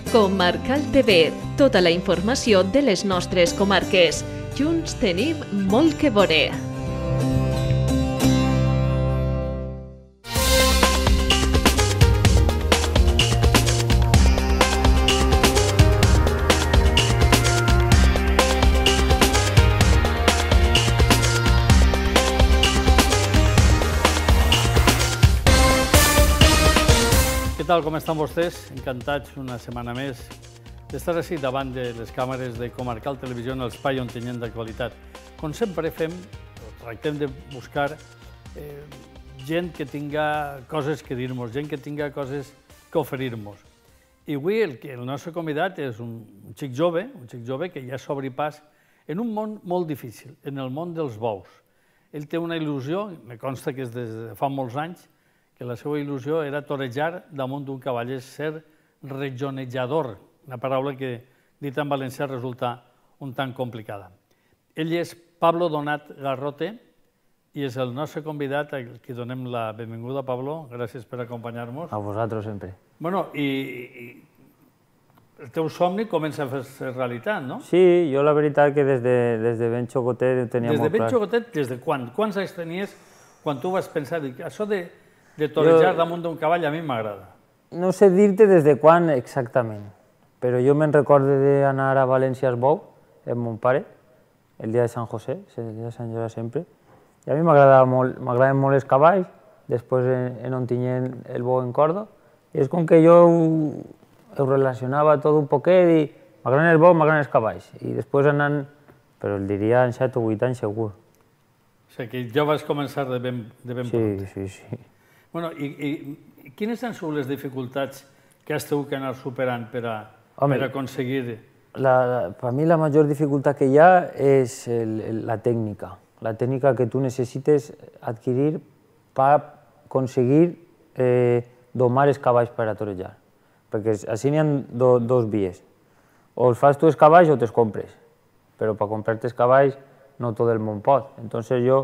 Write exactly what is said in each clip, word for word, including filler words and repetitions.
Comarcal T V, tota la informació de les nostres comarques. Junts tenim molt que veure. Què tal, com estan vostès? Encantats una setmana més d'estar així davant de les càmeres de Comarcal Televisió en l'espai on tenim d'actualitat. Com sempre fem, tractem de buscar eh, gent que tinga coses que dir-nos, gent que tinga coses que oferir-nos. I avui el, el nostre convidat és un, un xic jove, un xic jove que ja s'obri pas en un món molt difícil, en el món dels bous. Ell té una il·lusió, me consta que és des de fa molts anys, que la seva il·lusió era torejar damunt d'un cavall, és ser rejonejador, una paraula que, dit en valencià, resulta un tant complicada. Ell és Pablo Donat Garrote i és el nostre convidat, a qui donem la benvinguda. Pablo, gràcies per acompanyar-nos. A vosaltres sempre. Bueno, i, i el teu somni comença a fer realitat, no? Sí, jo la veritat que des de, des de ben xocotet tenia des molt de ben clar. xocotet, des de quan? Quants anys tenies quan tu vas pensar, això de de torejar damunt d'un cavall a mi m'agrada? No sé dir-te des de quan exactament, però jo me'n recordo d'anar a València al bou amb mon pare, el dia de Sant José, el dia de Sant José sempre, i a mi m'agradaven molt, m'agradaven molt els cavalls, després en, en on tinguem el bou en corda, i és com que jo ho, ho relacionava tot un poquet i m'agraden el bou, m'agraden els cavalls, i després anant, però el diria en set o vuit anys segur. O sigui que ja vas començar de ben, de ben sí, pront. Sí, sí, sí. Bueno, i, i quines han sigut les dificultats que has tingut que anar superant per, a, Home, per aconseguir? La, la, per mi la major dificultat que hi ha és el, el, la tècnica, la tècnica que tu necessites adquirir per aconseguir eh, domar els cavalls per a torejar. Perquè així n'hi ha do, dos vies. O els fas tu els cavalls o te'ls compres, però per comprar-te els cavalls no tot el món pot. Entonces jo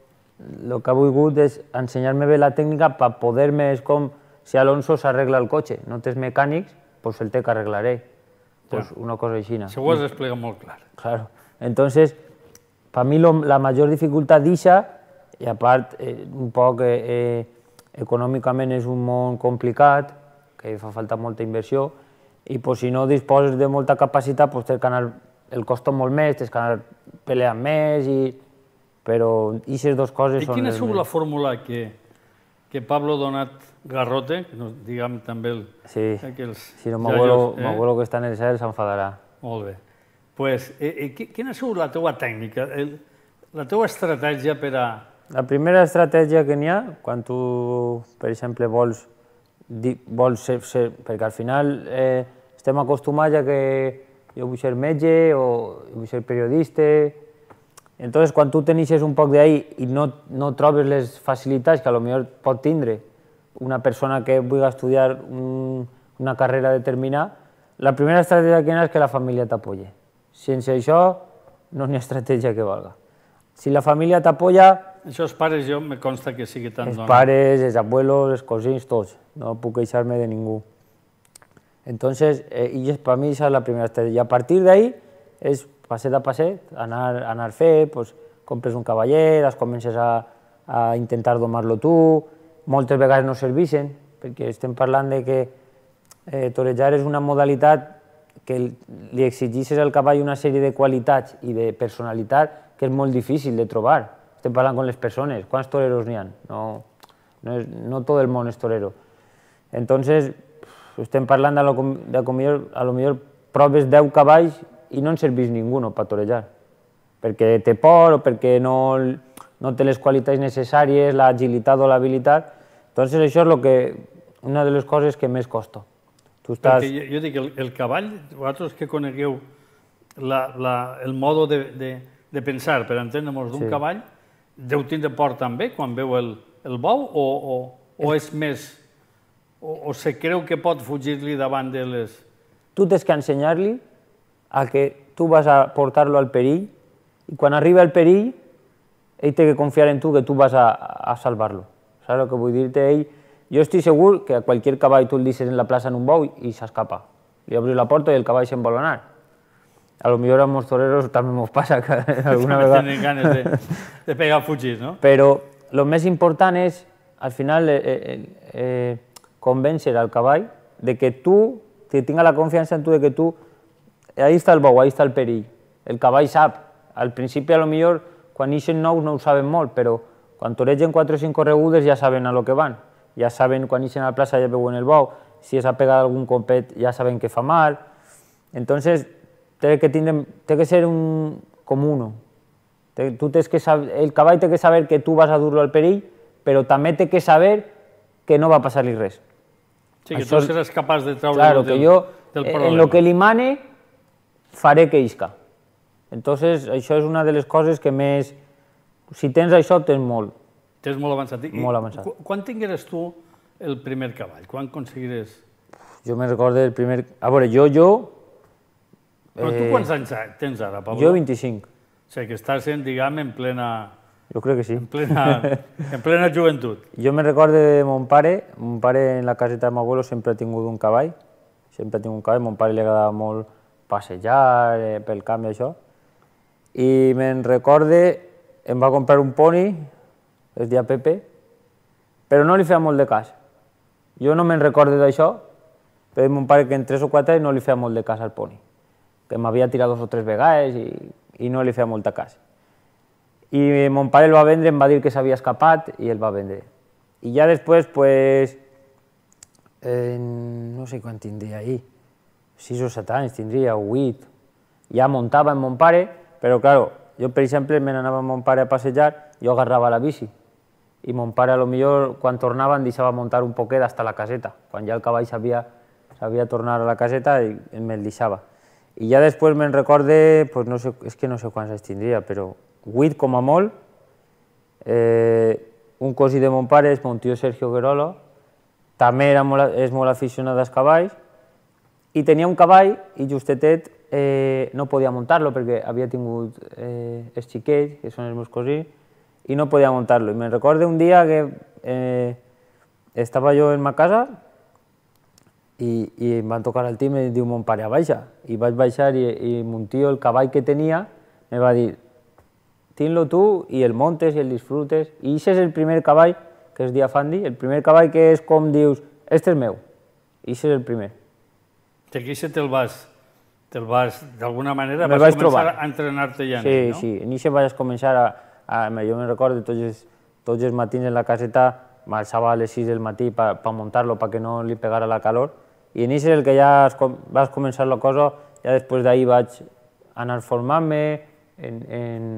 el que he volgut és ensenyar-me bé la tècnica per poder-me, és com si Alonso s'arregla el cotxe, no tens mecànics, doncs el té que arreglar ell. Pues una cosa així. Se ho has explicat molt clar. Claro. Entonces, per mi lo, la major dificultat d'Ixa, i a part, eh, un poc eh, eh, econòmicament és un món complicat, que fa falta molta inversió, i pues, si no disposes de molta capacitat, pues, tens que anar, el costa molt més, tens que anar peleant més, i però aquestes dues coses són... I quina ha sigut la fórmula que, que Pablo Donat Garrote, que no, diguem també el... Sí, eh, que els si no m'abuelo eh? que està en el cel s'enfadarà. Molt bé. Pues, eh, eh, quina ha sigut la teua tècnica, el, la teua estratègia per a... La primera estratègia que n'hi ha, quan tu, per exemple, vols, di, vols ser, ser... perquè al final eh, estem acostumats a que jo vull ser metge o vull ser periodista. Entonces, quan tu teneixes un poc d'ahí i no, no trobes les facilitats que potser pot tindre una persona que vulgui estudiar un, una carrera determinada, la primera estratègia que hi ha és que la família t'apoya. Sense això, no n'hi ha estratègia que valga. Si la família t'apoya... Això els pares, jo me consta que sigui tant Els dona. pares, els abuelos, els cosins, tots. No puc queixar-me de ningú. Entonces, eh, i per mi això és la primera estratègia. I a partir d'ahí, és passet a passet, anar, anar fer, pues, compres un cavallet, es comences a, a intentar domar-lo tu, moltes vegades no serveixen, perquè estem parlant de que eh, torejar és una modalitat que li exigeixes al cavall una sèrie de qualitats i de personalitat que és molt difícil de trobar. Estem parlant amb les persones, quants toreros n'hi ha? No, no, és, no tot el món és torero. Entonces, estem parlant de, lo, de com a lo millor proves deu cavalls i no en serveix ningú per torejar, perquè té por o perquè no, no té les qualitats necessàries, l'agilitat o l'habilitat. Entonces això és lo que, una de les coses que més costa. Tu estàs... Perquè jo, jo dic, el, el cavall, vosaltres que conegueu la, la, el modo de, de, de pensar, per entendre-nos, d'un Sí. cavall, deu tindre por també quan veu el, el bou o, o, o és més... O, o se creu que pot fugir-li davant de les... Tu tens que ensenyar-li a que tu vas a portar-lo al perill i quan arriba el perill, ell té que confiar en tu que tu vas a, a salvar-lo. Saps el que vull dir-te? Ell, jo estic segur que a qualsevol cavall tu el deixes en la plaça en un bou i s'escapa. li obris la porta i el cavall se'n vol anar. A lo millor amb els toreros també ens passa que alguna vegada... Tenen ganes de, de pegar fugir, no? Però el més important és, al final, eh, eh, eh, convèncer al cavall de que tu, que tinga la confiança en tu, de que tu, ahí està el bou, ahí està el perill. El cavall sap. Al principi, a lo millor, quan ixen nous no ho saben molt, però quan toregen quatre o cinc corregudes ja saben a lo que van. Ja saben, quan ixen a la plaça ja veuen el bou, si és a pegar algun compet ja saben que fa mal. Entonces, té que, tindre, té que ser un, com uno. Tu tens que saber, el cavall té que saber que tu vas a dur-lo al perill, però també té que saber que no va passar-li res. Sí, que tu seràs capaç de treure-lo claro, del, que jo, del problema. En lo que li mane, faré que isca. Entonces, això és una de les coses que més... Si tens això, tens molt. Tens molt avançat. I, molt avançat. Qu quan tingueres tu el primer cavall? Quan aconseguiràs? Jo me recordo el primer... A veure, jo, jo... Però tu quants anys tens ara, Pablo? Jo vint-i-cinc. O sigui, que estàs, diguem, en plena... Jo crec que sí. En plena, en plena joventut. Jo me recordo de mon pare. Mon pare en la caseta de meu abuelo sempre ha tingut un cavall. Sempre ha tingut un cavall. Mon pare li agradava molt passejar eh, pel camp i això. I me'n recorde, em va comprar un poni, es deia Pepe, però no li feia molt de cas. Jo no me'n recordo d'això, però mon pare que en tres o quatre no li feia molt de cas al poni, que m'havia tirat dos o tres vegades i, i no li feia molta cas. I mon pare el va vendre, em va dir que s'havia escapat i el va vendre. I ja després, pues, eh, no sé quan tindria ahir, sis o set anys tindria, o vuit, ja muntava amb mon pare, però, claro, jo, per exemple, me n'anava amb mon pare a passejar, jo agarrava la bici, i mon pare, a lo millor, quan tornava, em deixava muntar un poquet hasta la caseta, quan ja el cavall sabia tornar a la caseta, i me'l deixava. I ja després me'n recorde, pues no sé, és que no sé quants anys tindria, però vuit com a molt, eh, un cosí de mon pare, és mon tio Sergio Guerolo, també era molt, és molt aficionat als cavalls, i tenia un cavall, i justetet eh, no podia muntar-lo perquè havia tingut eh, els xiquets, que són els meus cosins, i no podia muntar-lo. I me'n recordo un dia que eh, estava jo en ma casa i, i em van tocar el timbre i diu mon pare, baixa. I vaig baixar i, i mon tio, el cavall que tenia, me va dir, tinc-lo tu i el montes i el disfrutes. I aquest és el primer cavall que es dia Fandi, el primer cavall que és com dius, este és meu. I aquest és el primer. Que aquí te'l vas, te'l vas, d'alguna manera, vas començar trobar. a entrenar-te ja, sí, no? Sí, en això vaig començar a... a jo me'n recordo tots els, tots els matins en la caseta, m'alçava a les sis del matí per pa muntar-lo, perquè no li pegara la calor, i en això és el que ja vas començar la cosa, ja després d'ahir vaig anar formant-me en, en,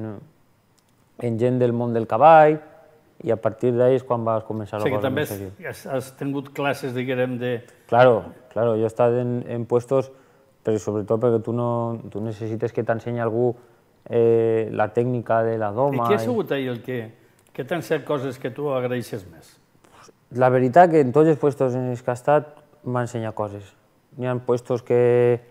en gent del món del cavall, i a partir d'ahir és quan vas començar la cosa. O sigui que també has, has tingut classes, diguem, de... Claro, claro, jo he estat en, en puestos, però sobretot perquè tu, no, tu necessites que t'ensenyi algú eh, la tècnica de la doma. I què ha sigut ahir el que, que t'han set coses que tu agraeixes més? La veritat que en tots els puestos en els que he estat m'ha ensenyat coses. N'hi ha puestos que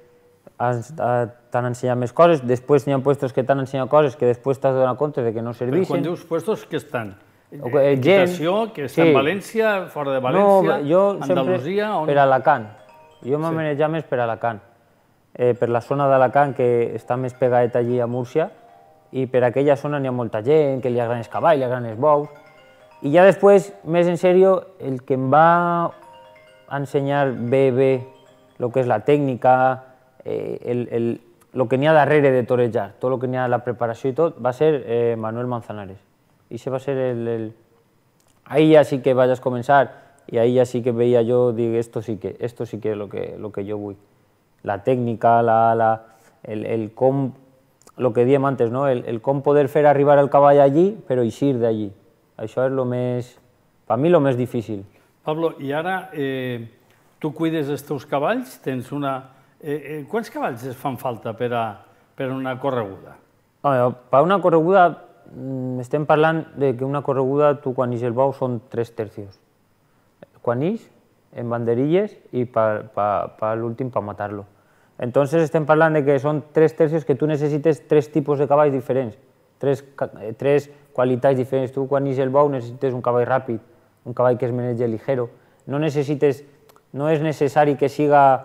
t'han ensenyat més coses, després n'hi ha puestos que t'han ensenyat coses que després t'has donat compte de que no serveixen. Però quan dius puestos, que estan? Okay, Equitació, que està sí. en València, fora de València, no, jo Andalusia... sempre on... per Alacant. Jo m'he sí. manejat més per Alacant. Eh, per la zona d'Alacant, que està més pegadet allí a Múrcia, i per aquella zona n'hi ha molta gent, que li agraden els cavalls, li agraden els bous. I ja després, més en sèrio, el que em va ensenyar bé, bé, el que és la tècnica, eh, el, el, el que n'hi ha darrere de torejar, tot el que n'hi ha la preparació i tot, va ser eh, Manuel Manzanares. I això va ser el, el... Ahí ja sí que vaig a començar i ahí ja sí que veia jo, dic, esto sí que, esto sí que és el que, lo que jo vull. La tècnica, la, la, el, el com, el que diem antes, no? el, el com poder fer arribar el cavall allí, però eixir d'allí. Això és el més, per mi, el més difícil. Pablo, i ara eh, tu cuides els teus cavalls? Tens una... Eh, eh, quants cavalls es fan falta per a, per a una correguda? Home, per una correguda estem parlant de que una correguda, tu quan ix el bou, són tres tercios. Quan ix, en banderilles i per, per, per l'últim per matar-lo. Entonces estem parlant de que són tres tercios que tu necessites tres tipus de cavalls diferents, tres, tres qualitats diferents. Tu quan ix el bou necessites un cavall ràpid, un cavall que es menege ligero. No necessites, no és necessari que siga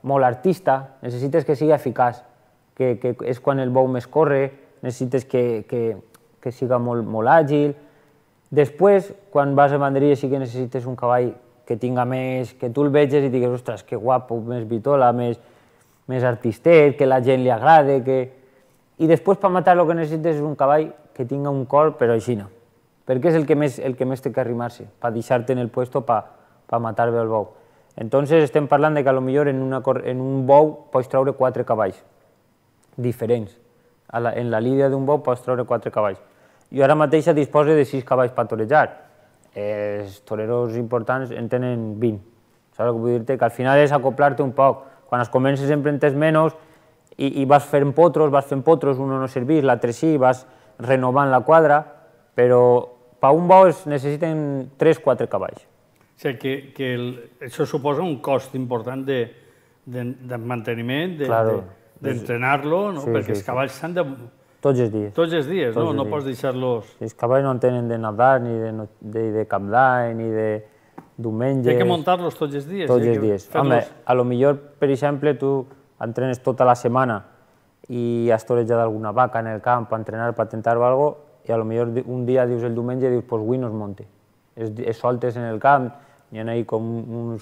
molt artista, necessites que sigui eficaç, que, que és quan el bou més corre, necessites que, que, que siga molt, molt àgil. Després, quan vas a banderia, sí que necessites un cavall que tinga més, que tu el veges i digues, ostres, que guapo, més vitola, més, més artistet, que la gent li agrade, que... I després, per matar, el que necessites és un cavall que tinga un cor, però així no, perquè és el que més, el que més té que arrimar-se, per deixar-te en el puesto per pa matar bé el bou. Entonces, estem parlant de que potser en, una, en un bou pots treure quatre cavalls diferents. A la, en la lídia d'un bou pots treure quatre cavalls. Jo ara mateix disposo de sis cavalls per torejar. Els toreros importants en tenen vint. Saps què vull dir-te? Que al final és acoplar-te un poc. Quan es comences sempre en tens menys i, i vas fent potros, vas fent potros, un no serveix, l'altre sí, vas renovant la quadra, però per un bou es necessiten tres o quatre cavalls. O sigui, que, que el, això suposa un cost important de, de, de manteniment, d'entrenar-lo, de, de, no? Sí, perquè sí, els cavalls s'han de... Tots els dies. Tots els dies, Tots no? Els no dies. Pots deixar-los... Els cavalls no en tenen de nadar, ni de, de, de cap d'any, ni de diumenge... Hi ha que muntar-los tots els dies. Tots els dies. Home, a lo millor, per exemple, tu entrenes tota la setmana i has torejat alguna vaca en el camp per entrenar, per tentar o alguna cosa, i a lo millor un dia dius el diumenge, dius, pues avui no es monte. Es, es soltes en el camp, hi ha ahí com uns,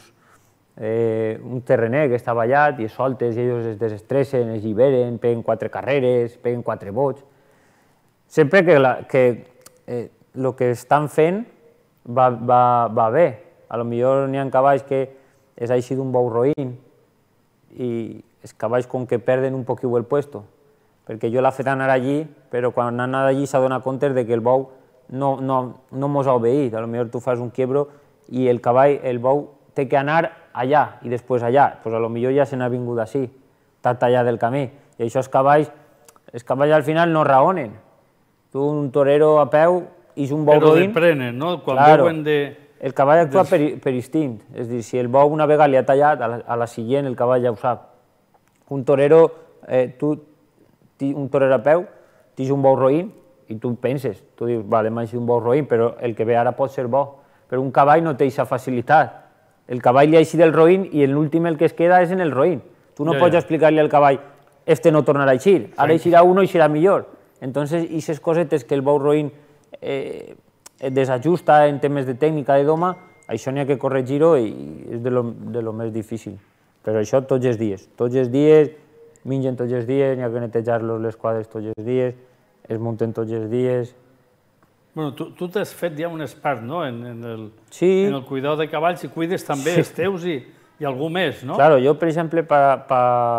eh, un terrener que està ballat i es soltes i ells es desestressen, es lliberen, peguen quatre carreres, peguen quatre bots. Sempre que, la, que eh, el que estan fent va, va, va bé. A lo millor n'hi ha cavalls que és així d'un bou roïn i els cavalls com que perden un poquiu el puesto, perquè jo l'he fet anar allí, però quan ha anat allí s'ha donat compte de que el bou no, no, no mos ha obeït. A lo millor tu fas un quiebro i el cavall, el bou, té que anar allà i després allà. Pues a lo millor ja se n'ha vingut així, t'ha tallat del camí. I això els cavalls, els cavalls al final no raonen. Tu, un torero a peu, i un bou roïn... Però deprenen, no? Quan claro, veuen de... El cavall actua per, per instint. És dir, si el bou una vegada li ha tallat, a la, a la següent el cavall ja ho sap. Un torero, eh, tu, un torero a peu, tens un bou roïn i tu penses, tu dius, vale, m'ha eixit un bou roïn, però el que ve ara pot ser bo. Però un cavall no té aquesta facilitat. El cavall li ha eixit del roïn i l'últim el que es queda és en el roïn. Tu no ja, pots ja. explicar-li al cavall, este no tornarà a eixir, ara eixirà uno i eixirà millor. Entonces, aquestes cosetes que el bou roïn eh, desajusta en temes de tècnica de doma, això n'hi ha que corregir-ho i és de lo, de lo més difícil. Però això tots els dies. Tots els dies, mengen tots els dies, n'hi ha que netejar-los les quadres tots els dies, es munten tots els dies. Bueno, tu, tu t'has fet ja un expert, no?, en, en, el, sí. en el cuidar de cavalls i cuides també sí. els teus i, i algú més, no? Claro, jo, per exemple, per pa,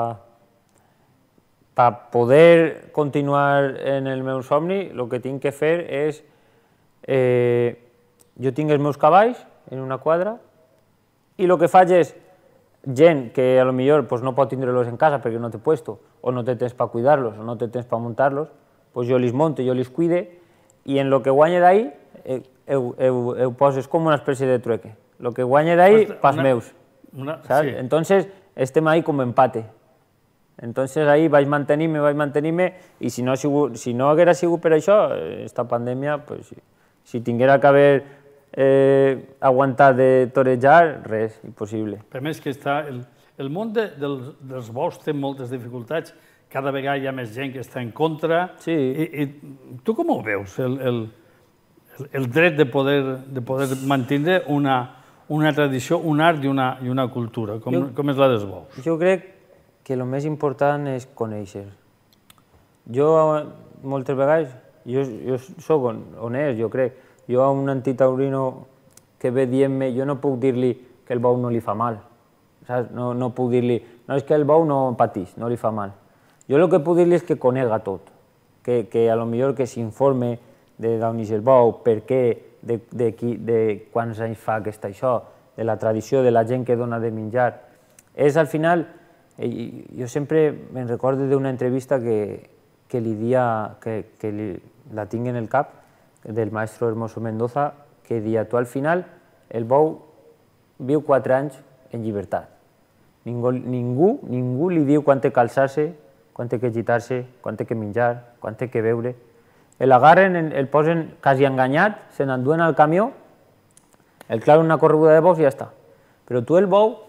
pa poder continuar en el meu somni, el que tinc que fer és... Eh, jo tinc els meus cavalls en una quadra i el que faig és gent que a lo millor pues, no pot tindre-los en casa perquè no té puesto, o no té temps per cuidar-los, o no té temps per muntar-los, pues jo els monto, jo els cuide, i en el que guanye d'ahí, eh, ho, ho, ho poses com una espècie de trueque. El que guanye d'ahí, pas meus. Una, sí. Entonces, estem ahí com empate. Entonces, ahí vaig mantenir-me, vaig mantenir-me, i si no, si no haguera sigut per això, esta pandèmia, pues, si tinguera que haver eh, aguantat de torejar, res, impossible. Per més que està, el, el món de, dels, dels bous té moltes dificultats, cada vegada hi ha més gent que està en contra. Sí. I, i tu com ho veus, el, el, el dret de poder, de poder mantenir una, una tradició, un art i una, i una cultura, com, jo, com és la dels bous? Jo crec que el més important és conèixer. Jo, moltes vegades, jo, jo soc honest, jo crec. Jo a un antitaurino que ve dient-me, jo no puc dir-li que el bou no li fa mal. Saps? No, no puc dir-li, no és que el bou no pateix, no li fa mal. Jo el que puc dir-li és que conega tot, que, que a lo millor que s'informe de d'on és el bou, per què, de, de, qui, de quants anys fa que està això, de la tradició, de la gent que dona de menjar. És al final, jo sempre me'n recordo d'una entrevista que, que li dia, que, que li, la tinc en el cap, del maestro Hermoso Mendoza, que dia, tu al final, el bou viu quatre anys en llibertat. Ningú, ningú, ningú li diu quan té que alçar-se, quan té que gitar-se, quan té que menjar, quan té que beure. L'agarren, el posen quasi enganyat, se n'enduen al camió, el claven una correguda de bous i ja està. Però tu el bou,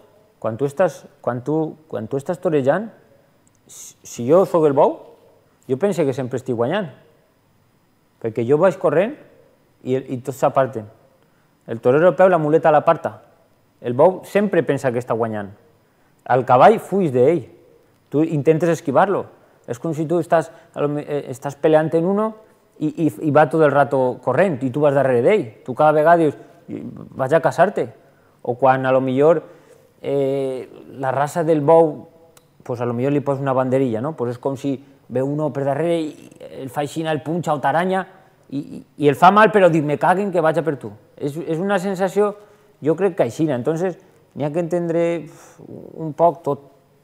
quan tu estàs, quan tu, quan tu estàs torejant, si jo sóc el bou, jo penso que sempre estic guanyant, perquè jo vaig corrent i, i tots s'aparten. El torero al peu, la muleta a l'aparta. El bou sempre pensa que està guanyant. El cavall fuig d'ell. Tu intentes esquivar-lo. És com si tu estàs, estàs peleant en uno i, i, i va tot el rato corrent i tu vas darrere d'ell. Tu cada vegada dius, vaig a casar-te. O quan a lo millor eh, la raça del bou, pues a lo millor li posa una banderilla, no? Pues és com si ve uno per darrere i el fa així, el punxa o t'aranya i, i, i el fa mal, però dic, me caguen que vaig a per tu. És, és una sensació, jo crec que així. Entonces, n'hi ha que entendre un poc tot,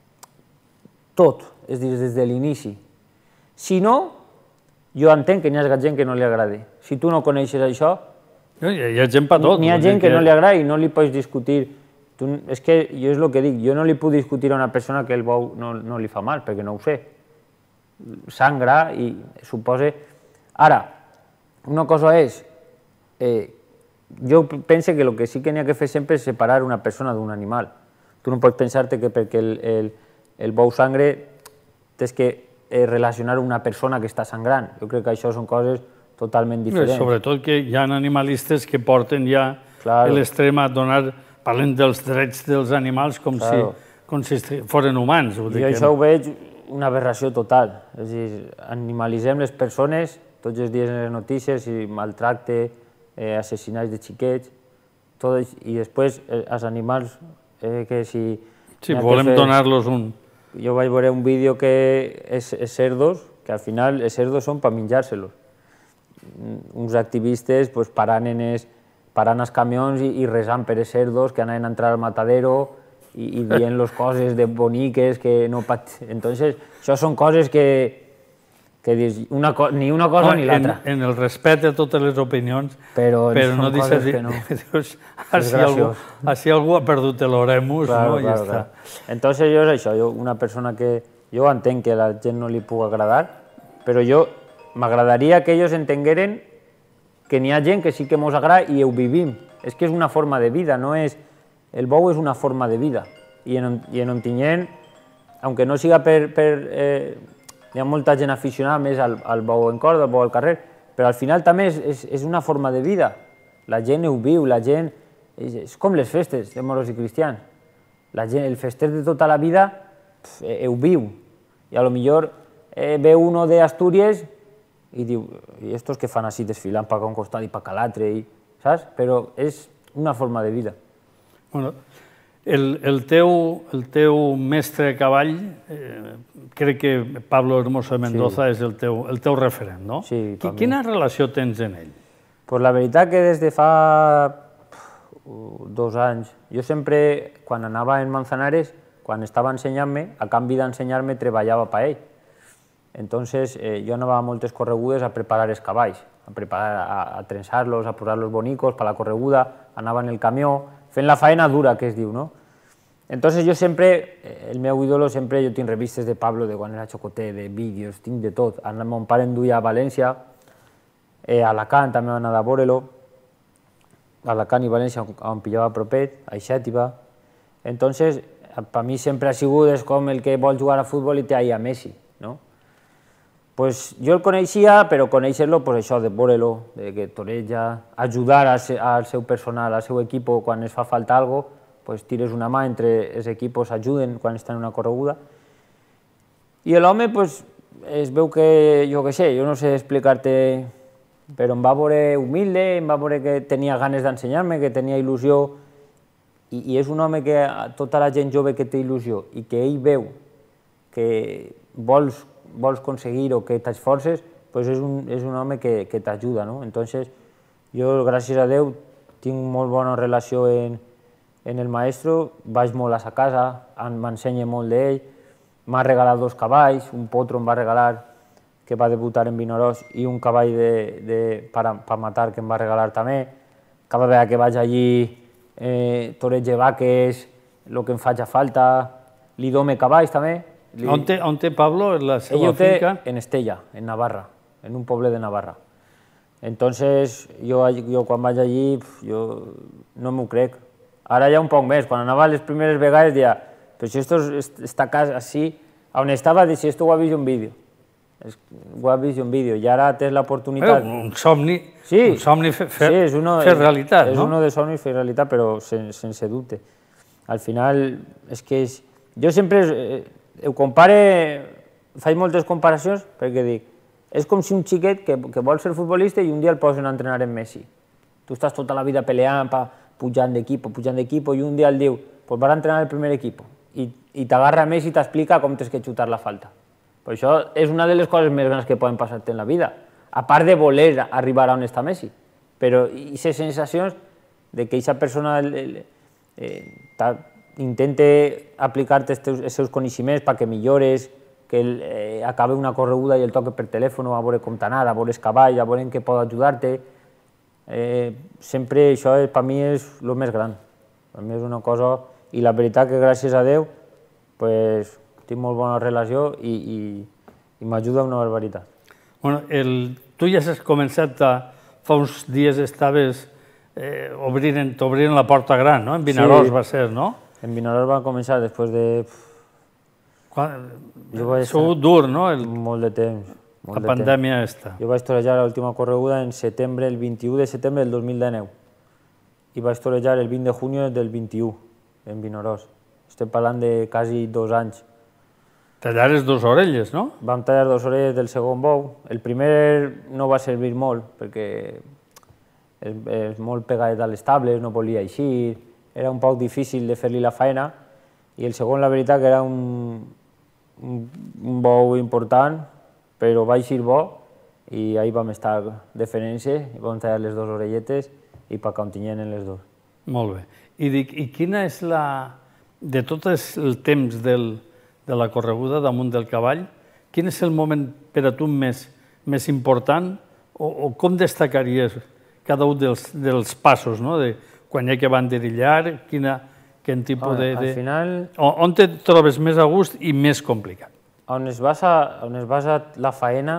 tot, és a dir, des de l'inici. Si no, jo entenc que n'hi ha gent que no li agrada. Si tu no coneixes això, hi ha gent per tot. N'hi ha gent que no li agrada i no li pots discutir. Tu, és que jo és el que dic, jo no li puc discutir a una persona que el bou no, no li fa mal, perquè no ho sé. Sangra i suposa... Ara, una cosa és, eh, jo penso que el que sí que n'hi ha que fer sempre és separar una persona d'un animal. Tu no pots pensar-te que perquè el, el, el bou sangre tens que eh, relacionar una persona que està sangrant. Jo crec que això són coses totalment diferents. Sobretot que hi ha animalistes que porten ja claro. l'extrem a donar... Parlen dels drets dels animals com, claro. si, com si foren humans. Jo que... això ho veig una aberració total. És a dir, animalitzem les persones tots els dies en les notícies i maltracte, eh, assassinats de xiquets, tot, i després eh, els animals eh, que si... Sí, volem fer... donar-los un... Jo vaig veure un vídeo que és, és cerdos, que al final els cerdos són per menjar-se-los. Uns activistes pues, parant en es, parant els camions i, i resant per els cerdos que anaven a entrar al matadero i, i dient-los coses de boniques que no pat... Entonces, això són coses que, que dius, una co ni una cosa no, ni l'altra. En, en el respecte a totes les opinions, però, però no dices que no. Dius, així, algú, així algú ha perdut l'oremus, claro, no? Claro, I claro. està. Entonces, jo és això, jo, una persona que... Jo entenc que a la gent no li pugui agradar, però jo m'agradaria que ells entengueren que n'hi ha gent que sí que ens agrada i ho vivim. És que és una forma de vida, no és... El bou és una forma de vida. I en, i en Ontinyent, aunque no siga per... per eh, hi ha molta gent aficionada més al, al bou en corda, al bou al carrer, però al final també és, és, és una forma de vida. La gent ho viu, la gent... És, és com les festes de moros i cristians. La gent, el fester de tota la vida pf, eh, ho viu. I a lo millor eh, ve uno de Astúries i diu, i estos que fan així desfilant per un costat i per l'altre, saps? Però és una forma de vida. Bueno, el, el, teu, el teu mestre a cavall, eh, crec que Pablo Hermoso de Mendoza sí. és el teu, el teu referent, no? Sí, Qu Quina relació tens en ell? Pues la veritat que des de fa dos anys, jo sempre, quan anava en Manzanares, quan estava ensenyant-me, a canvi d'ensenyar-me, treballava per ell. Entonces, eh, jo anava a moltes corregudes a preparar els cavalls, a preparar, a, a trensar-los, a posar-los bonicos per la correguda, anava en el camió, fent la faena dura, que es diu, no? Entonces, jo sempre, el meu ídolo, sempre, jo tinc revistes de Pablo, de quan era xocoter, de vídeos, tinc de tot. Mon pare em duia a València, eh, a Alacant també van anar a veure-lo, a Alacant i València, on pillava propet, a Xàtiva. Entonces, per mi sempre ha sigut és com el que vol jugar a futbol i té ahí a Messi, no? Pues jo el coneixia, però conèixer-lo, pues això, de veure-lo, de que toreja, ajudar al seu personal, al seu equip, quan es fa falta alguna cosa, pues tires una mà entre els equips, ajuden quan estan en una correguda. I l'home, pues, es veu que, jo què sé, jo no sé explicar-te, però em va veure humilde, em va veure que tenia ganes d'ensenyar-me, que tenia il·lusió, i, i és un home que tota la gent jove que té il·lusió i que ell veu que vols, vols aconseguir o que t'esforces, pues és, un, és un home que, que t'ajuda, no? Entonces, jo, gràcies a Déu, tinc molt bona relació en, en el maestro, vaig molt a sa casa, m'ensenya molt d'ell, m'ha regalat dos cavalls, un potro em va regalar que va debutar en Vinaròs i un cavall de, de, per, per matar que em va regalar també. Cada vegada que vaig allí eh, toreig vaques, el que em faci falta, li dome cavalls també. Li... On, té, on té Pablo la seva Ell finca? Té en Estella, en Navarra, en un poble de Navarra. Entonces, jo, jo quan vaig allí, jo no m'ho crec. Ara ja un poc més. Quan anava les primeres vegades deia, però si esto està així, on estava, si esto ho ha vist un vídeo. Ho ha vist un vídeo i ara tens l'oportunitat... Un somni, sí, un somni fer, sí, és uno, fer realitat, és no? És uno de somnis fer realitat, però sen, sense dubte. Al final, és que és... Jo sempre eh, ho compare, faig moltes comparacions perquè dic, és com si un xiquet que, que vol ser futbolista i un dia el posen a entrenar en Messi. Tu estàs tota la vida peleant, pa, pujant d'equip, pujant d'equip, i un dia el diu, pues vas a entrenar el primer equip. I, i t'agarra Messi i t'explica com tens que xutar la falta. Per això és una de les coses més grans que poden passar-te en la vida, a part de voler arribar a on està Messi. Però aquestes sensacions de que aquesta persona eh, intenta aplicar-te els seus coneixements perquè millores, que eh, acabi una correguda i el toque per telèfon a veure com t'ha anat, a veure el cavall, a veure en què pot ajudar-te. Eh, sempre això és, per mi és el més gran. Per mi és una cosa... I la veritat que gràcies a Déu pues, tinc molt bona relació i, i, i m'ajuda una barbaritat. Bueno, el, tu ja has començat a... Fa uns dies estaves eh, obrint, t'obrint la porta gran, no? En Vinaròs sí, va ser, no? En Vinaròs va començar després de... Quan... Ha sigut dur, no? El... Molt de temps. Molt la de pandèmia temps. esta. Jo vaig torejar l'última correguda en setembre, el vint-i-u de setembre del dos mil dinou. I vaig torejar el vint de juny del vint-i-u, en Vinaròs. Estem parlant de quasi dos anys. Tallares dos orelles, no? Vam tallar dos orelles del segon bou. El primer no va servir molt, perquè és, és molt pegat a les tables, no volia eixir, era un poc difícil de fer-li la feina, i el segon, la veritat, que era un, un, un bou important, però va eixir bo, i ahir vam estar defenent-se, i vam tallar les dues orelletes, i per on tenien les dues. Molt bé. I dic, i quina és la... De tot el temps del, de la correguda damunt del cavall, quin és el moment per a tu més, més important o, o com destacaries cada un dels, dels passos, no? De quan hi ha que banderillar, quina, quin tipus de... Al final... On te trobes més a gust i més complicat? On es basa, on es basa la faena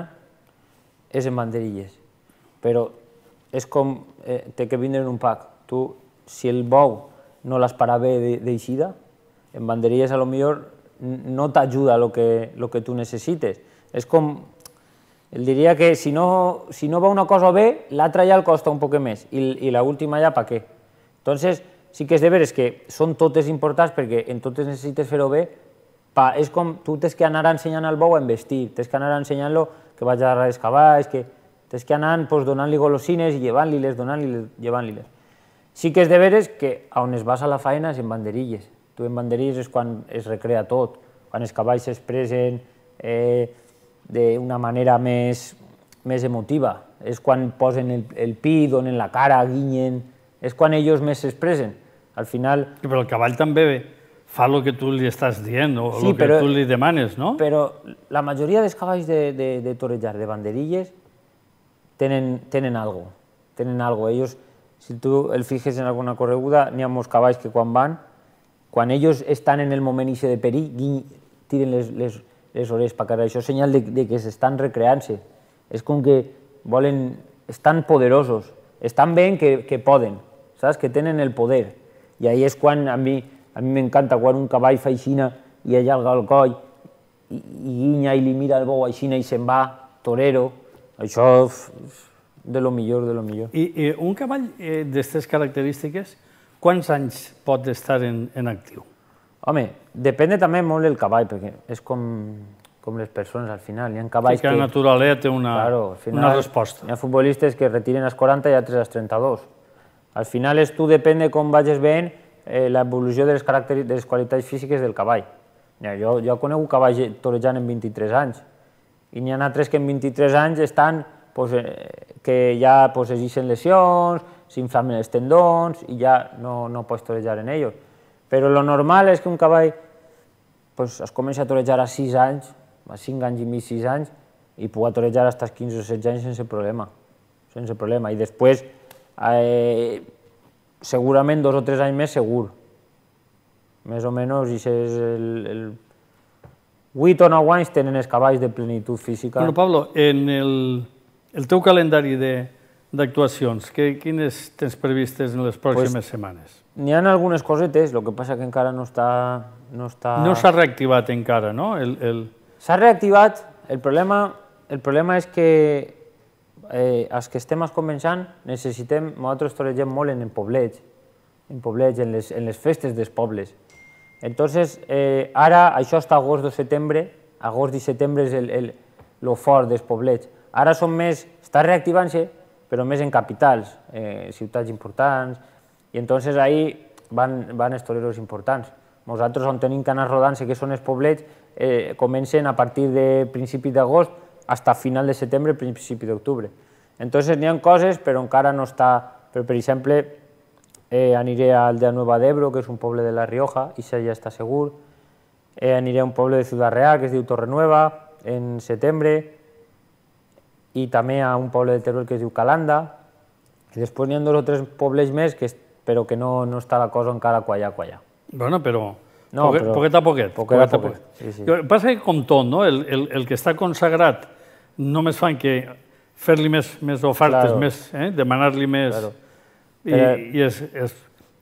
és en banderilles, però és com, eh, té que vindre en un pack. Tu, si el bou no l'espera bé d'eixida, en banderilles a lo millor no t'ajuda lo que, lo que tu necessites. És com, el diria que si no, si no va una cosa bé, l'altra ja el costa un poc més, i, i l'última ja pa què. Entonces, sí que és de veres que són totes importants perquè en totes necessites fer-ho bé, pa, és com tu tens que anar ensenyant al bou a investir, tens que anar ensenyant-lo que vaig a els cavalls, que tens que anar pues, donant-li golosines i llevant-li-les, donant-li-les, llevant-li-les. Sí que és de veres que on es basa la feina és en banderilles. Tu en banderilles és quan es recrea tot, quan els cavalls s'expressen eh, d'una manera més, més emotiva. És quan posen el, el pit, donen la cara, guinyen, és quan ells més s'expressen. Al final... Però el cavall també fa el que tu li estàs dient o el que tu li demanes, no? Però la majoria dels cavalls de, de, de torejar, de banderilles, tenen, tenen algo, tenen algo. Ells, si tu el fijes en alguna correguda, n'hi ha molts cavalls que quan van, quan ells estan en el moment ixe de perill, tiren les, les, les orelles per cara. Això és senyal de, de que s'estan recreant-se. És com que volen, estan poderosos, estan ben que, que poden, saps? Que tenen el poder. I ahí és quan a mi a mi m'encanta quan un cavall fa aixina i allarga el coll i, i guinya i li mira el bou aixina i se'n va, torero. Això és de lo millor, de lo millor. I, i un cavall eh, d'aquestes característiques, quants anys pot estar en, en actiu? Home, depèn també molt del cavall, perquè és com, com les persones al final. Hi ha cavalls sí, que... la naturalesa té una, claro, final, una resposta. Hi ha futbolistes que retiren als quaranta i altres als trenta-dos. Al final és tu depèn de com vagis veient eh, l'evolució de, de les qualitats físiques del cavall. Jo, jo conec cavalls torejant en vint-i-tres anys i n'hi ha altres que en vint-i-tres anys estan pues, eh, que ja pues, existen lesions, s'inflamen els tendons i ja no, no pots torejar en ells. Però lo normal és que un cavall pues, es comença a torejar a sis anys, a cinc anys i mig, sis anys, i pugui torejar fins als quinze o setze anys sense problema. Sense problema. I després, eh, segurament dos o tres anys més segur. Més o menys, i és el, el vuit o nou anys tenen els cavalls de plenitud física. Bueno, Pablo, en el, el teu calendari d'actuacions, quines tens previstes en les pròximes pues, setmanes? N'hi ha algunes cosetes, el que passa que encara no està... No s'ha reactivat encara, no? S'ha reactivat, el problema, el problema és que eh, els que estem començant necessitem, nosaltres toregem molt en poblets, en poblets, en les, en les festes dels pobles. Entonces, eh, ara això està agost o setembre, agost i setembre és el, el, lo fort dels poblets. Ara són més, està reactivant-se, però més en capitals, eh, ciutats importants, i entonces ahí van, van els toreros importants. Nosaltres on tenim que anar rodant-se, que són els poblets, eh, comencen a partir de principi d'agost fins a final de setembre, principi d'octubre. Entonces n'hi ha coses, però encara no està... Però, per exemple, eh, aniré al de Nueva d'Ebro, que és un poble de La Rioja, i això ja està segur. Eh, aniré a un poble de Ciudad Real, que es diu Torrenueva, en setembre, i també a un poble de Teruel que es diu Calanda. I després n'hi ha dos o tres pobles més, que, però que no, no està la cosa encara quallà, quallà. Bueno, però... No, poquet, però poquet a poquet. Poquet a poquet, sí, sí. Passa que com tot, no? El, el, el que està consagrat només fan que fer-li més, més ofertes, Claro. més, eh? demanar-li més... Claro. I, Però- i, és, és,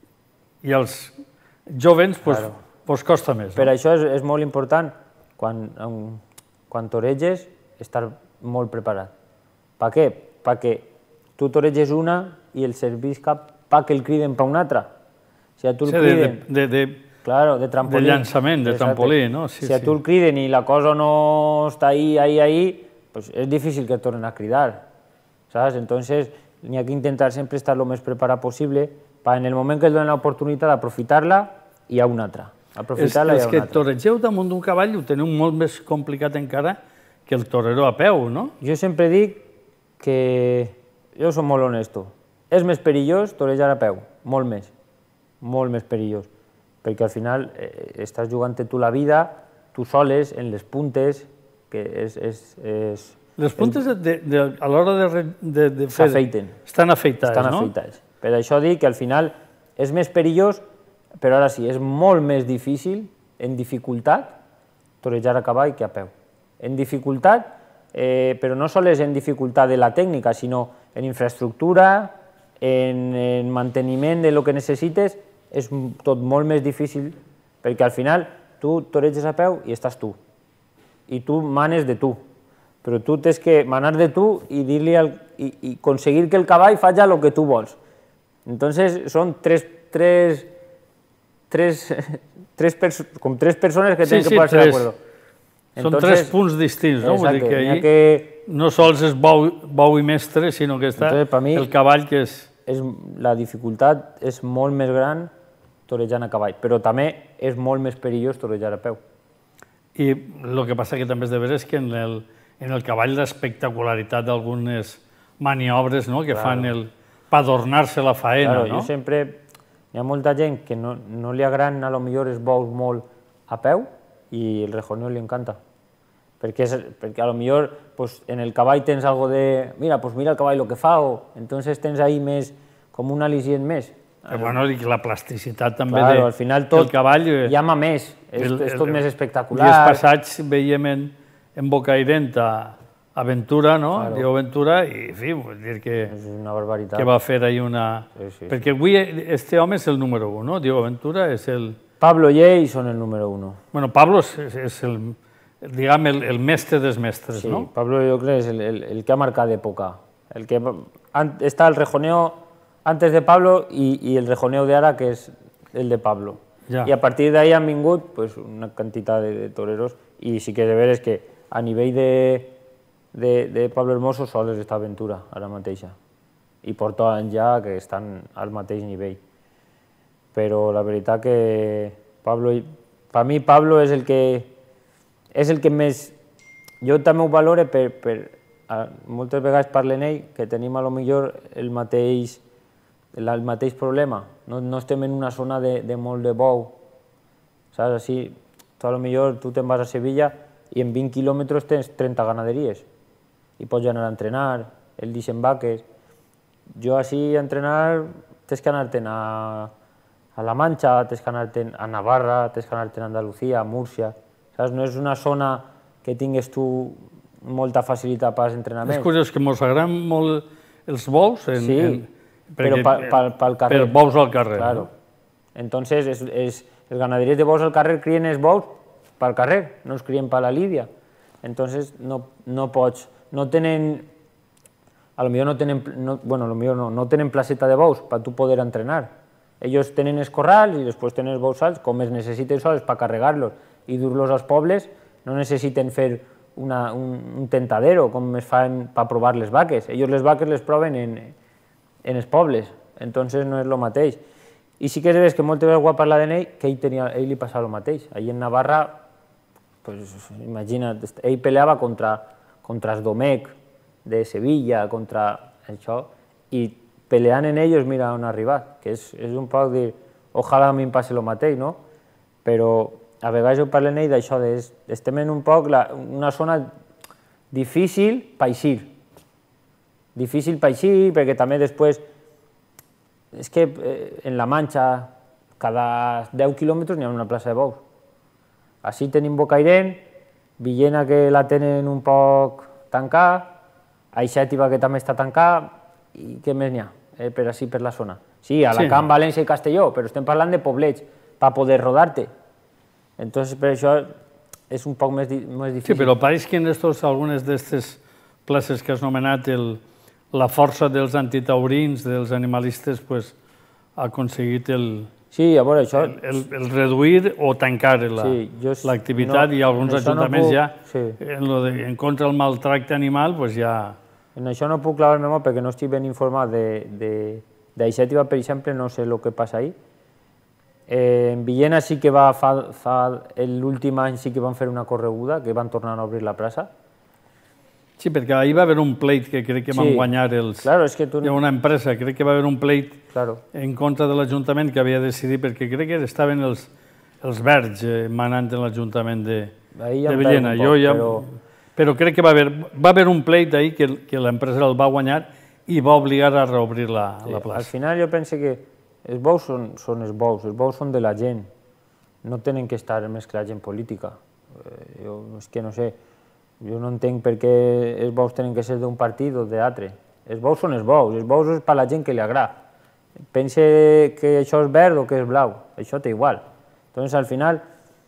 I els jovens, pues, Claro. pues costa més. Per No? això és, és molt important, quan, um, quan toreges, estar molt preparat. Per què? Perquè tu toreges una i el servisca pa que el criden per una altra. Si a tu el Sí, de, criden... de, de, Claro, de trampolí. de llançament, de Exacte. trampolí, no? Sí, si a sí. tu el criden i la cosa no està ahí, ahí, ahí, pues és difícil que et tornen a cridar, ¿sabes? Entonces, n'hi ha que intentar sempre estar lo més preparat possible para en el moment que et donen l'oportunitat d'aprofitar-la i a una altra. És, Aprofitar-la i és a que una altra. toregeu damunt d'un cavall ho teniu molt més complicat encara que el torero a peu, no? Jo sempre dic que jo soc molt honesto. És més perillós torejar a peu, molt més, molt més perillós, perquè al final eh, estàs jugant-te tu la vida, tu soles, en les puntes, que és... és, és Les puntes de, de, de, a l'hora de, re- de, de fer... S'afeiten. Estan afeitades, estan no? afeitats. Per això dic que al final és més perillós, però ara sí, és molt més difícil, en dificultat, torejar a cavall que a peu. En dificultat, eh, però no sols en dificultat de la tècnica, sinó en infraestructura, en, en manteniment de lo que necessites, és tot molt més difícil, perquè al final tu toreges a peu i estàs tu, i tu manes de tu, però tu tens que manar de tu i dir-li al, i, i aconseguir que el cavall faci el que tu vols. Entonces són tres, tres, tres, tres, perso com tres persones que Sí, tenen sí, que posar-se tres. d'acord. Són tres punts distints, no? Vull dir Exacte, que n'hi ha ahí que no sols és bou, bou i mestre, sinó que està Entonces, per mi- el cavall que és... és, la dificultat és molt més gran torejant a cavall, però també és molt més perillós torejar a peu. I el que passa que també és de veure és que en el, en el cavall l'espectacularitat d'algunes maniobres, no?, que fan el... per adornar-se la faena, Claro, no? jo sempre... Hi ha molta gent que no, no li agraden a lo millor els bous molt a peu i el rejoneo li encanta. Perquè, és, perquè a lo millor pues, en el cavall tens algo de... Mira, pues mira el cavall lo que fa, o entonces tens ahí més, com un al·licient més. Que, bueno, i que la plasticitat també Claro, de, al final tot del cavall... eh, llama més, és, el- és tot el- més espectacular. Dies passats veiem en, en Bocairent a Aventura, no? Claro. Diu Aventura, i, en fi, vull dir que, És una barbaritat. que va fer ahí una... Sí, sí, Perquè avui este home és el número un, no? Diu Aventura és el... Pablo i ell són el número uno. Bueno, Pablo és, és el, diguem, el, el mestre dels mestres, Sí, no? Pablo yo creo es el, el, el que ha marcado época. El que an- está el rejoneo antes de Pablo y, y el rejoneo de ara, que es el de Pablo. Ja. Y a partir de ahí han vingut pues, una cantidad de, de toreros y sí que de ver es que a nivell de, de, de Pablo Hermoso sols està Aventura ara mateixa i porta anys ja que estan al mateix nivell. Però la veritat que Pablo, per mi Pablo és el que és el que més... Jo també ho valore per... per a, moltes vegades parlen ell que tenim a lo millor el mateix, el, el mateix problema. No, no estem en una zona de, de molt de bou. Saps? Així, tu a lo millor tu te'n vas a Sevilla i en vint quilòmetres tens trenta ganaderies i pots anar a entrenar, el deixen vaques. Jo així a entrenar tens que anar-te'n a, a La Manxa, tens que anar-te'n a Navarra, tens que anar-te'n a Andalucía, a Múrcia. Saps? No és una zona que tingues tu molta facilitat per als És entrenaments. curiós que mos agraden molt els bous, en, Sí, en, però perquè- pa- pa- pel carrer. Per bous al carrer. Claro. No? Entonces, es, es, els ganaderies de bous al carrer crien els bous pel carrer, no els crien per la lídia. Entonces, no, no pots, no tenen, a lo millor no tenen, no, bueno, a lo millor no, no tenen placeta de bous per tu poder entrenar. Ells tenen els corrals i després tenen els bous salts, com es necessiten sols per carregar-los i dur-los als pobles, no necessiten fer una, un, un tentadero com es fan per provar les vaques. Ells les vaques les proven en, en els pobles, entonces no és el mateix. I sí que és que moltes vegades ho ha parlat d'ell, que ell, tenia, ell li passava el mateix. Allí en Navarra, pues, imagina't, ell peleava contra, contra els Domecq de Sevilla, contra això, i peleant en ells, mira on ha arribat, que és, és un poc dir, ojalà a mi em passi el mateix, no? Però a vegades jo parlo en ell d'això, estem en un poc la, una zona difícil per eixir. Difícil per eixir, perquè també després, és que en la Manxa, cada deu quilòmetres n'hi ha una plaça de bous. Així tenim Bocairent, Villena que la tenen un poc tancada, Aixètiva que també està tancada, i què més n'hi ha eh, per així per la zona? Sí, Alacant, sí. València i Castelló, però estem parlant de poblets, per poder rodar-te. Entonces, per això és un poc més, més difícil. Sí, però pareix que en estos, algunes d'aquestes places que has nomenat, el, la força dels antitaurins, dels animalistes, pues, ha aconseguit el, sí, a veure, això... el, el, el reduir o tancar l'activitat, sí, no, i alguns ajuntaments no puc, ja, sí. en, lo de, en contra del maltracte animal, pues ja... En això no puc clavar-me molt perquè no estic ben informat d'Aixètiva, per exemple, no sé el que passa ahí. Eh, en Villena sí que va, fa, fa l'últim any sí que van fer una correguda, que van tornar a obrir la plaça. Sí, perquè ahir va haver un pleit que crec que van sí, guanyar els... Claro, és que tu... Hi ha una empresa, crec que va haver un pleit claro. en contra de l'Ajuntament que havia decidit, perquè crec que estaven els, els verds eh, manant en l'Ajuntament de, de Villena. Jo ja... Però... Però crec que va haver, va haver un pleit ahir que, que l'empresa el va guanyar i va obligar a reobrir la, sí, la plaça. Al final jo penso que els bous són, són els bous, els bous són de la gent, no tenen que estar mesclats en política. Eh, jo és que no sé, jo no entenc per què els bous tenen que ser d'un partit o d'altre. Els bous són els bous, els bous és per la gent que li agrada. Pensa que això és verd o que és blau, això té igual. Entonces, al final,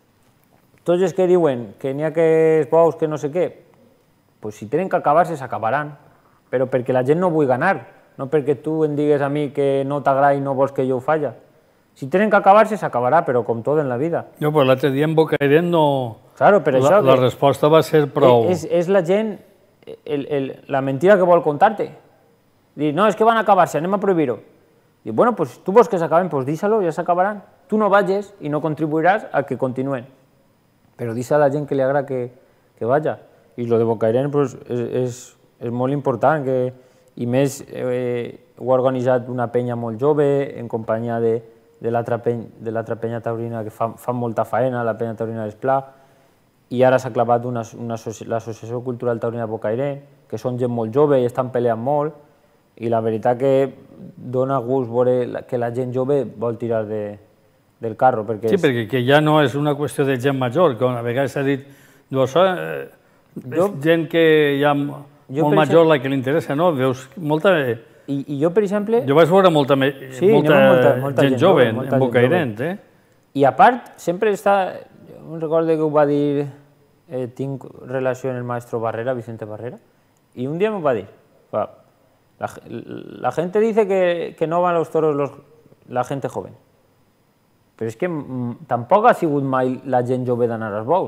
tots els que diuen que n'hi ha que els bous que no sé què, pues si tenen que acabar-se, s'acabaran, però perquè la gent no vull ganar, no perquè tu em digues a mi que no t'agrada i no vols que jo ho falla. Si tenen que acabar-se, s'acabarà, però com tot en la vida. No, però l'altre dia en Bocairent no... Claro, per això la, la resposta va ser prou... És, és la gent, el, el, la mentira que vol contar-te. Dir, no, és que van a acabar-se, anem a prohibir-ho. Dic, bueno, pues tu vols que s'acaben, pues díselo, ja s'acabaran. Tu no vagis i no contribuiràs a que continuen. Però dis a la gent que li agrada que, que vaja. I lo de Bocairent pues, és, és, és molt important, que, i més eh, ho ha organitzat una penya molt jove, en companyia de, de l'altra penya, penya taurina que fa, fa molta faena, la penya taurina d'Esplà, i ara s'ha clavat una, una, l'Associació Cultural Taurina de Bocairent, que són gent molt jove i estan peleant molt, i la veritat que dona gust veure que la gent jove vol tirar de, del carro. Perquè sí, és... perquè que ja no és una qüestió de gent major, que a vegades s'ha dit, això, eh, jo, és gent que ja jo, molt major exemple, la que li interessa, no? Veus molta... I, i jo, per exemple... Jo vaig veure molta, sí, molta, molta, molta gent, gent jove en, en Bocairent, eh? I a part, sempre està... Jo recordo que ho va dir... Eh, tinc relació amb el maestro Barrera, Vicente Barrera, i un dia m'ho va dir, va, la, la gente dice que, que no van a los toros los, la gente joven, però és que tampoc ha sigut mai la gent jove d'anar als bous.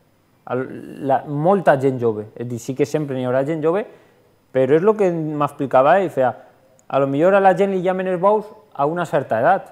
La, molta gent jove, és dir, sí que sempre n'hi haurà gent jove, però és el que m'explicava ell, feia, a lo millor a la gent li llamen els bous a una certa edat.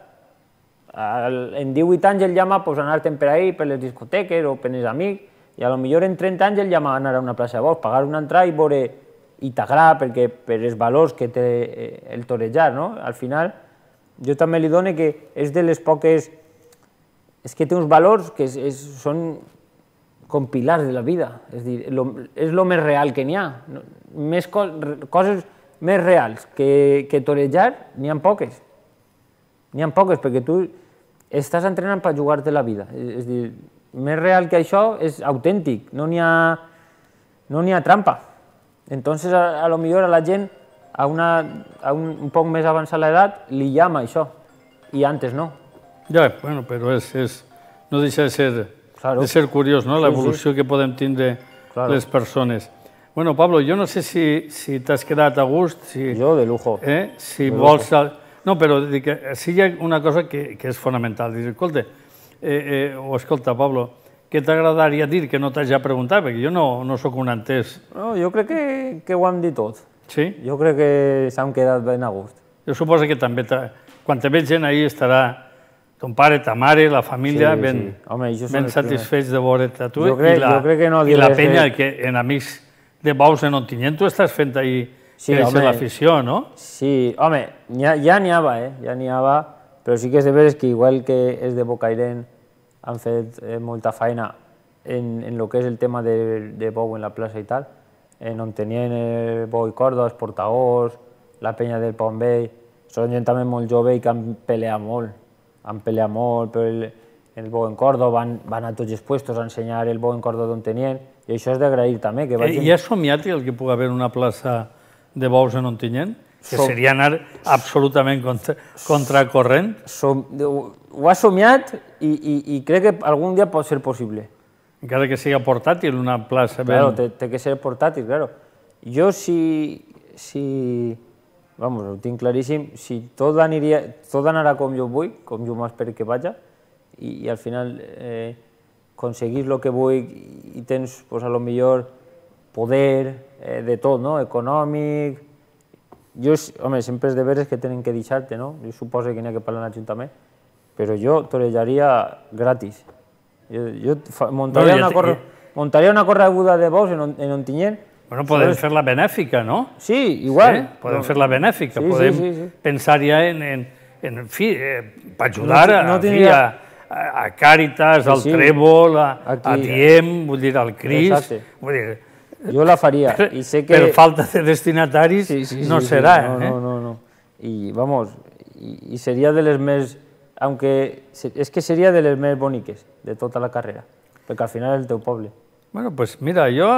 En divuit anys el llama pues, anar-te'n per ahí, per les discoteques o per els amics, i a lo millor en trenta anys el llama a anar a una plaça de bous, pagar una entrada i veure, i t'agrada perquè per els valors que té el torejar, no? Al final, jo també li dono que és de les poques... És que té uns valors que és, és, són com pilars de la vida, és dir, lo, és el més real que n'hi ha. Més co coses més reals que, que torejar, n'hi ha poques. N'hi ha poques, perquè tu estàs entrenant per jugar-te la vida. És dir, més real que això és autèntic, no n'hi ha, no n'hi ha trampa. Entonces, a, a lo millor a la gent, a, una, a un, un poc més avançat l'edat, li llama això, i antes no. Ja, bueno, però és, és, no deixa de ser, Claro. de ser curiós, no?, Sí, l'evolució que podem tindre Claro. les persones. Bueno, Pablo, jo no sé si, si t'has quedat a gust, si, Yo de lujo. eh, si vols... al- No, però dic que sí hi ha una cosa que, que és fonamental. Dic, escolta, eh, eh, o escolta, Pablo, què t'agradaria dir que no t'has ja preguntat? Perquè jo no, no sóc un entès. No, jo crec que, que ho hem dit tot. Sí? Jo crec que s'han quedat ben a gust. Jo suposo que també, t'ha- quan te veig gent ahí estarà ton pare, ta mare, la família, Sí, ben, sí. Home, ells són ben els primers. satisfets de veure't a tu. Jo crec- i la, jo crec que no I la diré penya, res. que en Amics de Bous en Ontinyent, tu estàs fent ahir Sí, créixer home. l'afició, no? Sí, home, n'hi ha- ja n'hi havia, eh? Ja n'hi havia, però sí que és de veres que igual que és de Bocairent han fet eh, molta feina en, en lo que és el tema de, de Bou en la plaça i tal, en on tenien el Bou i Corda, els portadors, la penya del Pont Vell, són gent també molt jove i que han peleat molt, han peleat molt per el, el Bou en Corda, van, van a tots els puestos a ensenyar el Bou en Corda d'on tenien, i això és d'agrair també, que Eh, vagin... I has somiat el que pugui haver una plaça de Bous en Ontinyent? Que Som- seria anar absolutament contra, contracorrent? Som, ho, ho ha somiat i, i, i crec que algun dia pot ser possible. Encara que sigui portàtil, una plaça ben... Claro, té, té que ser portàtil, claro. Jo si, si, vamos, ho tinc claríssim, si tot, aniria, tot anarà com jo vull, com jo m'espero que vaja, i, i al final eh, aconseguir el que vull i tens, pues, a lo millor, poder eh, de tot, no?, econòmic. Jo, home, sempre és de veres que tenen que deixar-te, no? Jo suposo que n'hi ha que parlar en l'Ajuntament, però jo torejaria gratis. Jo, jo fa, muntaria, Bueno, ja una te- corre, muntaria una correguda de bous en, On- en Ontinyent. Bueno, podem fer-la benèfica, no? Sí, igual. Eh? Podem fer-la benèfica, Sí, podem sí, sí, sí. pensar ja en, en, en fi, eh, per ajudar No- a, no en fi, tindria- a, a Càritas, al sí. Trèvol, a, Aquí- a Diem, vull dir, al Cris, Exacte. vull dir, Jo la faria. I sé que... per falta de destinataris Sí, sí, no sí, serà. sí. No, eh? no, no, no. Y vamos, y, y sería de les més... Aunque se- és que seria de les més boniques de tota la carrera, perquè al final és el teu poble. Bueno, pues mira, jo,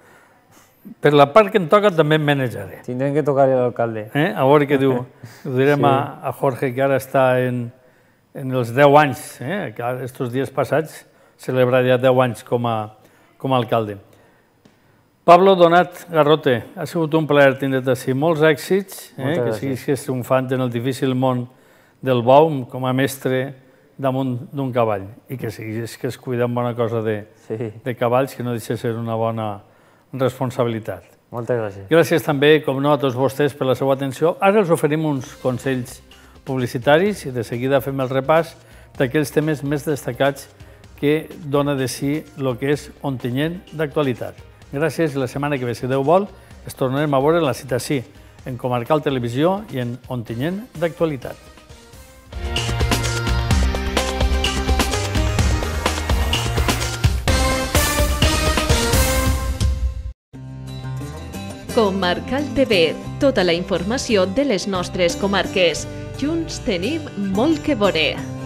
per la part que em toca, també em manejaré. Tindrem que tocar a l'alcalde. Eh? A veure què diu. Ho direm Sí. a, a Jorge, que ara està en, en els deu anys, eh? que ara, estos dies passats celebraria deu anys com a, com a alcalde. Pablo Donat Garrote, ha sigut un plaer tindre't així. Molts èxits, eh? Moltes que gràcies. siguis triomfant en el difícil món del bou com a mestre damunt d'un cavall i que siguis que es cuida amb bona cosa de, Sí, de cavalls, que no deixa de ser una bona responsabilitat. moltes gràcies. Gràcies també, com no, a tots vostès per la seva atenció. Ara els oferim uns consells publicitaris i de seguida fem el repàs d'aquells temes més destacats que dona de si el que és Ontinyent d'actualitat. Gràcies i la setmana que ve, si Déu vol, es tornarem a veure en la cita sí, en Comarcal Televisió i en Ontinyent d'actualitat. Comarcal T V, tota la informació de les nostres comarques. Junts tenim molt que veure.